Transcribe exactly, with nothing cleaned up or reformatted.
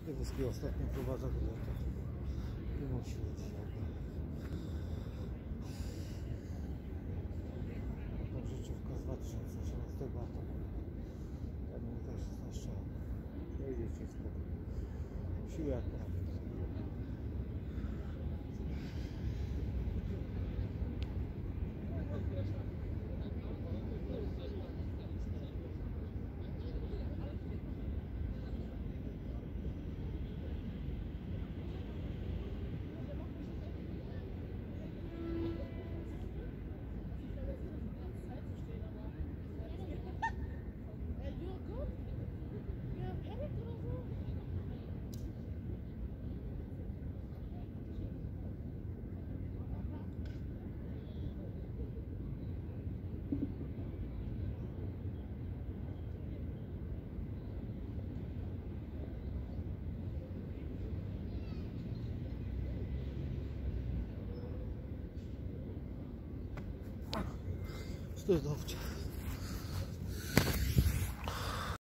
Dywiski ostatnio prowadza kobieta. Nie musi być żadna. Taka życiówka z dwa tysiące osiemnastego roku. Ja mam też szesnaście lat. No i dzieci spoko. Siły jak prawie. Stój, dowcie.